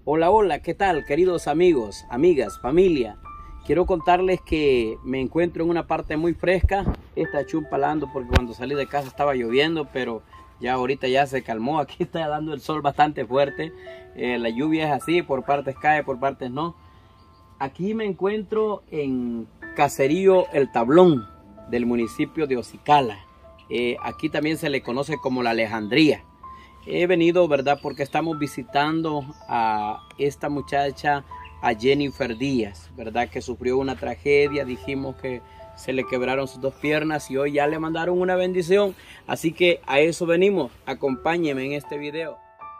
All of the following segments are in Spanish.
Hola, hola, ¿qué tal, queridos amigos, amigas, familia? Quiero contarles que me encuentro en una parte muy fresca. Está chumpalando porque cuando salí de casa estaba lloviendo, pero ya ahorita ya se calmó. Aquí está dando el sol bastante fuerte. La lluvia es así, por partes cae, por partes no. Aquí me encuentro en Caserío El Tablón del municipio de Ocicala. Aquí también se le conoce como La Alejandría. He venido, ¿verdad? Porque estamos visitando a esta muchacha, a Jennifer Díaz, ¿verdad? Que sufrió una tragedia. Dijimos que se le quebraron sus dos piernas y hoy ya le mandaron una bendición. Así que a eso venimos. Acompáñenme en este video.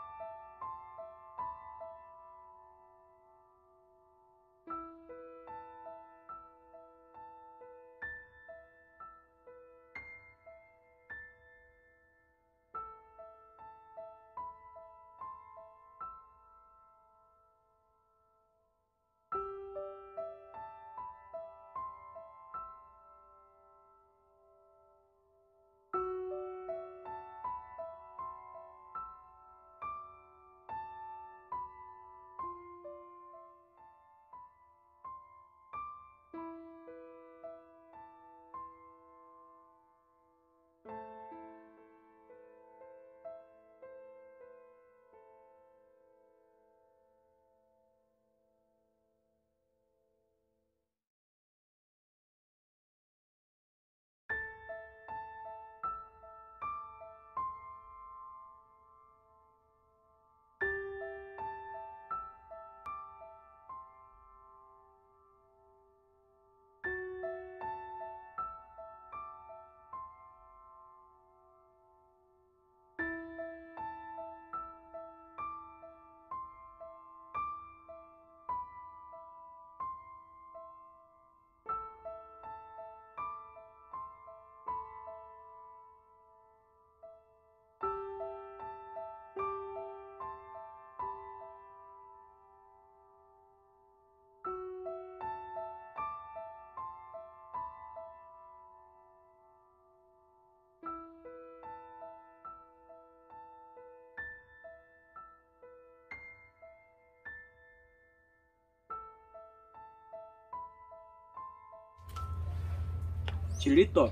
Chilito.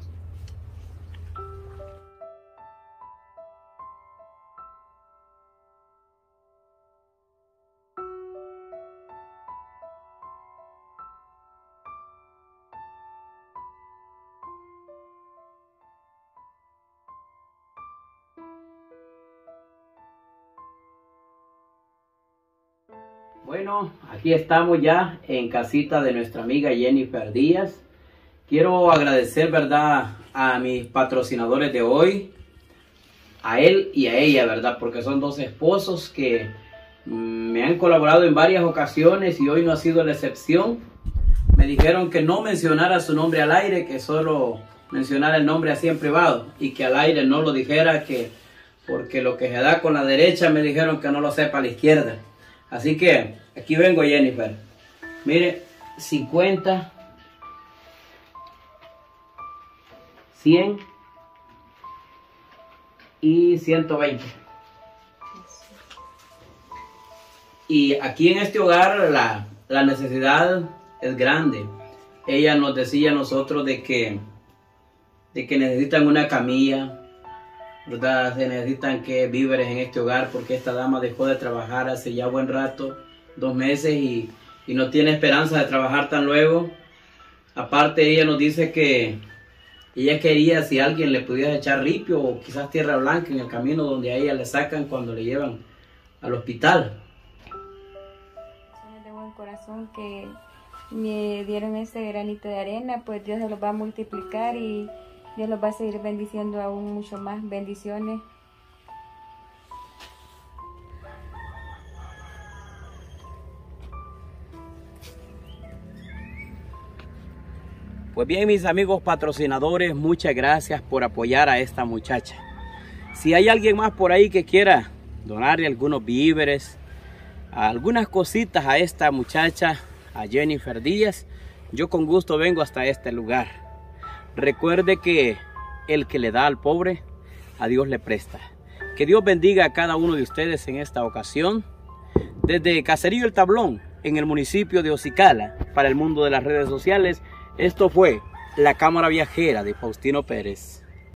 Bueno, aquí estamos ya en casita de nuestra amiga Jennifer Díaz. Quiero agradecer, ¿verdad?, a mis patrocinadores de hoy, a él y a ella, ¿verdad? Porque son dos esposos que me han colaborado en varias ocasiones y hoy no ha sido la excepción. Me dijeron que no mencionara su nombre al aire, que solo mencionara el nombre así en privado y que al aire no lo dijera, que porque lo que se da con la derecha me dijeron que no lo sepa a la izquierda. Así que aquí vengo, Jennifer. Mire, 50, 100 y 120. Y aquí en este hogar la necesidad es grande. Ella nos decía a nosotros de que necesitan una camilla, ¿verdad? Se necesitan que víveres en este hogar porque esta dama dejó de trabajar hace ya buen rato, 2 meses, y no tiene esperanza de trabajar tan luego. Aparte, ella nos dice que ella quería si alguien le pudiera echar ripio o quizás tierra blanca en el camino donde a ella le sacan cuando le llevan al hospital. De buen corazón que me dieron ese granito de arena, pues Dios se los va a multiplicar y Dios los va a seguir bendiciendo aún mucho más. Bendiciones. Pues bien, mis amigos patrocinadores, muchas gracias por apoyar a esta muchacha. Si hay alguien más por ahí que quiera donarle algunos víveres, algunas cositas a esta muchacha, a Jennifer Díaz, yo con gusto vengo hasta este lugar. Recuerde que el que le da al pobre, a Dios le presta. Que Dios bendiga a cada uno de ustedes en esta ocasión. Desde Caserío El Tablón, en el municipio de Ocicala, para el mundo de las redes sociales, esto fue La Cámara Viajera de Faustino Pérez.